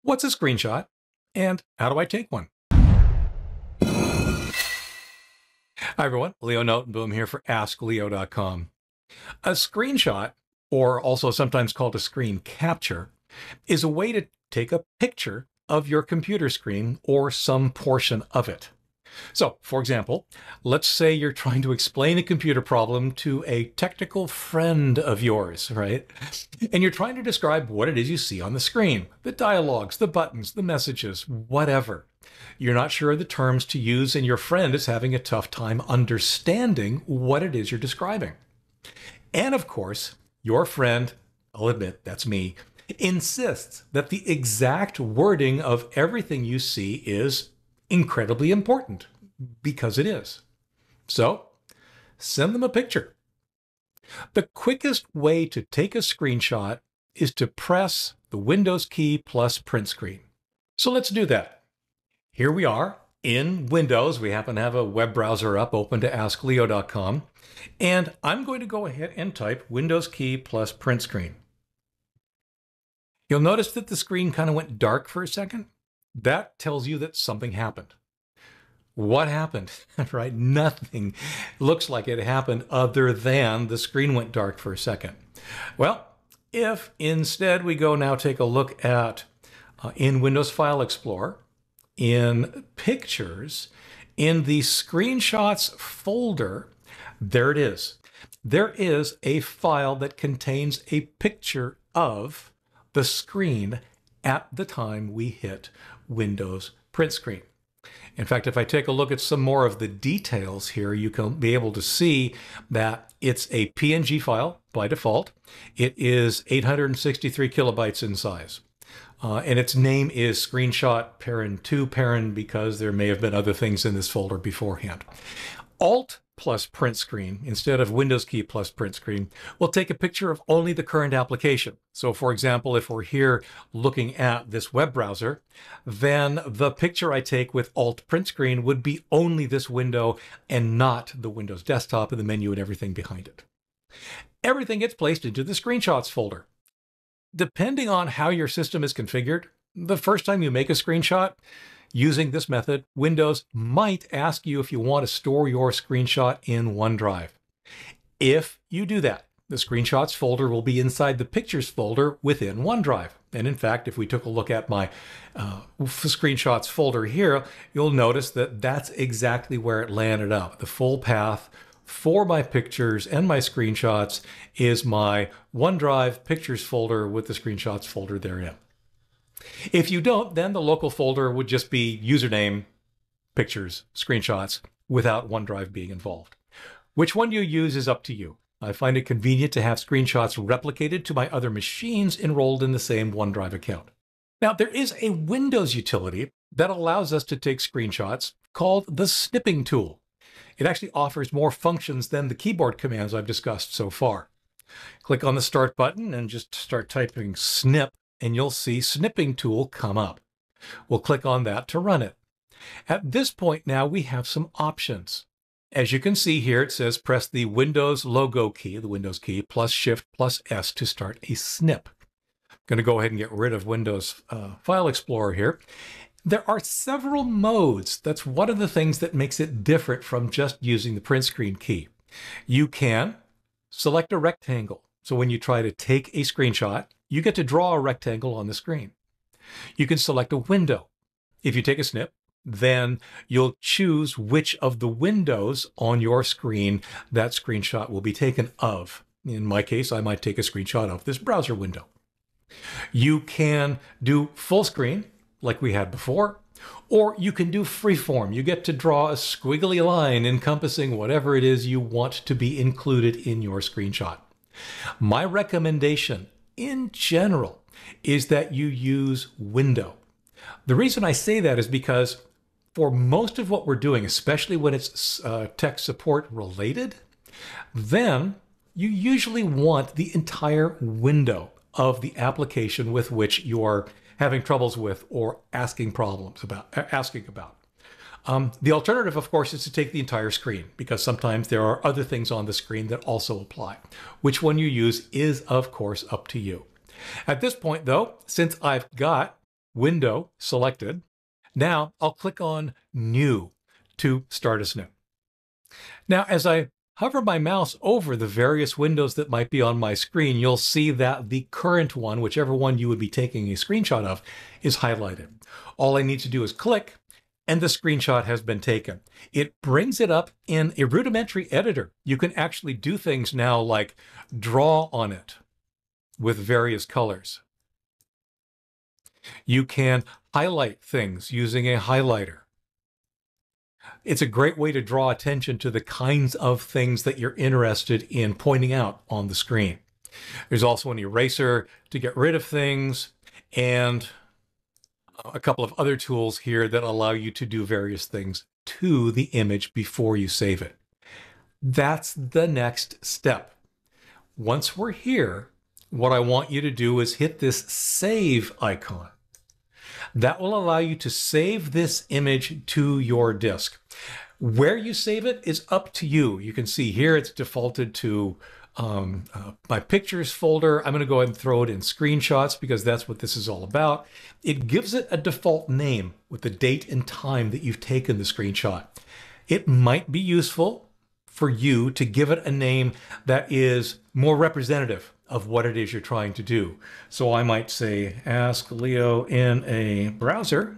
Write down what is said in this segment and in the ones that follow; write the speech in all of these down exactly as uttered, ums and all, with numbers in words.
What's a screenshot, and how do I take one? Hi everyone, Leo Notenboom here for ask leo dot com. A screenshot, or also sometimes called a screen capture, is a way to take a picture of your computer screen or some portion of it. So, for example, let's say you're trying to explain a computer problem to a technical friend of yours, right? And you're trying to describe what it is you see on the screen, the dialogues, the buttons, the messages, whatever. You're not sure of the terms to use, and your friend is having a tough time understanding what it is you're describing. And of course, your friend, I'll admit that's me, insists that the exact wording of everything you see is incredibly important, because it is. So send them a picture. The quickest way to take a screenshot is to press the Windows key plus print screen. So let's do that. Here we are in Windows. We happen to have a web browser up open to ask leo dot com. And I'm going to go ahead and type Windows key plus print screen. You'll notice that the screen kind of went dark for a second. That tells you that something happened. What happened? Right? Nothing looks like it happened other than the screen went dark for a second. Well, if instead we go now take a look at uh, in Windows File Explorer, in Pictures, in the Screenshots folder, there it is. There is a file that contains a picture of the screen at the time we hit Windows print screen. In fact, if I take a look at some more of the details here, you can be able to see that it's a P N G file by default. It is eight hundred sixty-three kilobytes in size. Uh, and its name is Screenshot Parent two Parent because there may have been other things in this folder beforehand. Alt plus print screen, instead of Windows key plus print screen, will take a picture of only the current application. So for example, if we're here looking at this web browser, then the picture I take with Alt print screen would be only this window and not the Windows desktop and the menu and everything behind it. Everything gets placed into the screenshots folder. Depending on how your system is configured, the first time you make a screenshot, using this method, Windows might ask you if you want to store your screenshot in OneDrive. If you do that, the Screenshots folder will be inside the Pictures folder within OneDrive. And in fact, if we took a look at my uh, Screenshots folder here, you'll notice that that's exactly where it landed up. The full path for my pictures and my screenshots is my OneDrive Pictures folder with the Screenshots folder therein. If you don't, then the local folder would just be username, pictures, screenshots, without OneDrive being involved. Which one you use is up to you. I find it convenient to have screenshots replicated to my other machines enrolled in the same OneDrive account. Now, there is a Windows utility that allows us to take screenshots called the Snipping Tool. It actually offers more functions than the keyboard commands I've discussed so far. Click on the Start button and just start typing snip, and you'll see Snipping Tool come up. We'll click on that to run it. At this point now, we have some options. As you can see here, it says press the Windows logo key, the Windows key, plus Shift plus S to start a snip. I'm going to go ahead and get rid of Windows uh, File Explorer here. There are several modes. That's one of the things that makes it different from just using the print screen key. You can select a rectangle. So when you try to take a screenshot, you get to draw a rectangle on the screen. You can select a window. If you take a snip, then you'll choose which of the windows on your screen that screenshot will be taken of. In my case, I might take a screenshot of this browser window. You can do full screen, like we had before, or you can do freeform. You get to draw a squiggly line encompassing whatever it is you want to be included in your screenshot. My recommendation in general is that you use window. The reason I say that is because for most of what we're doing, especially when it's uh, tech support related, then you usually want the entire window of the application with which you're having troubles with or asking problems about, asking about. Um, the alternative, of course, is to take the entire screen, because sometimes there are other things on the screen that also apply. Which one you use is, of course, up to you. At this point, though, since I've got window selected. Now I'll click on New to start a snip. Now, as I hover my mouse over the various windows that might be on my screen, you'll see that the current one, whichever one you would be taking a screenshot of, is highlighted. All I need to do is click, and the screenshot has been taken. It brings it up in a rudimentary editor. You can actually do things now like draw on it with various colors. You can highlight things using a highlighter. It's a great way to draw attention to the kinds of things that you're interested in pointing out on the screen. There's also an eraser to get rid of things, and a couple of other tools here that allow you to do various things to the image before you save it. That's the next step. Once we're here, what I want you to do is hit this save icon. That will allow you to save this image to your disk. Where you save it is up to you. You can see here it's defaulted to um, uh, my pictures folder. I'm going to go ahead and throw it in screenshots because that's what this is all about. It gives it a default name with the date and time that you've taken the screenshot. It might be useful for you to give it a name that is more representative of what it is you're trying to do. So I might say, ask Leo in a browser,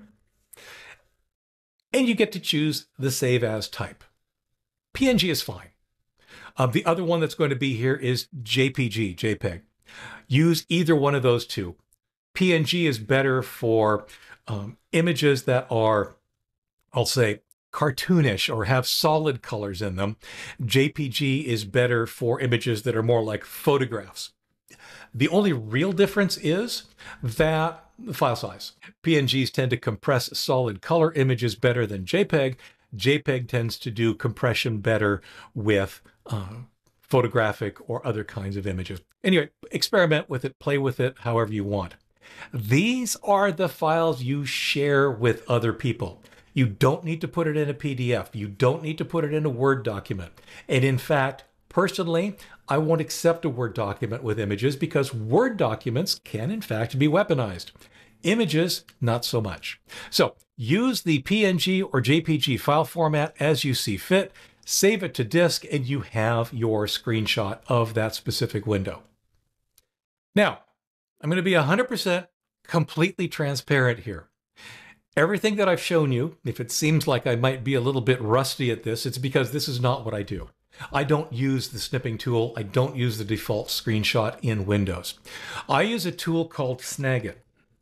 and you get to choose the save as type. P N G is fine. Uh, the other one that's going to be here is J P G, JPEG. Use either one of those two. P N G is better for um, images that are, I'll say, cartoonish or have solid colors in them. J P G is better for images that are more like photographs. The only real difference is that the file size. P N Gs tend to compress solid color images better than JPEG. JPEG tends to do compression better with uh, photographic or other kinds of images. Anyway, experiment with it, play with it however you want. These are the files you share with other people. You don't need to put it in a P D F. You don't need to put it in a Word document. And in fact, personally, I won't accept a Word document with images because Word documents can in fact be weaponized. Images, not so much. So use the P N G or J P G file format as you see fit, save it to disk, and you have your screenshot of that specific window. Now, I'm going to be one hundred percent completely transparent here. Everything that I've shown you, if it seems like I might be a little bit rusty at this, it's because this is not what I do. I don't use the snipping tool. I don't use the default screenshot in Windows. I use a tool called Snagit.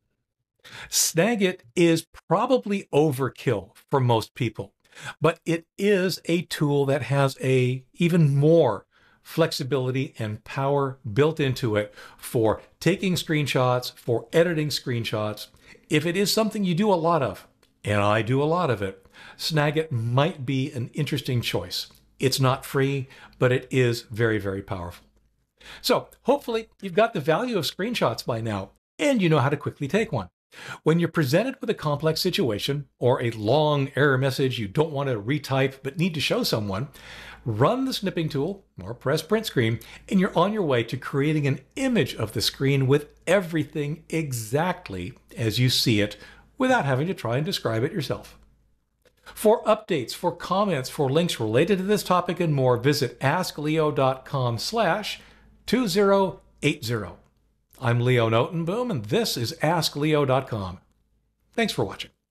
Snagit is probably overkill for most people, but it is a tool that has a even more flexibility and power built into it for taking screenshots, for editing screenshots. If it is something you do a lot of, and I do a lot of it, Snagit might be an interesting choice. It's not free, but it is very, very powerful. So hopefully you've got the value of screenshots by now, and you know how to quickly take one. When you're presented with a complex situation or a long error message you don't want to retype but need to show someone, run the snipping tool or press print screen, and you're on your way to creating an image of the screen with everything exactly as you see it without having to try and describe it yourself. For updates, for comments, for links related to this topic and more, visit askleo.com slash 2080. I'm Leo Notenboom, and this is ask leo dot com. Thanks for watching.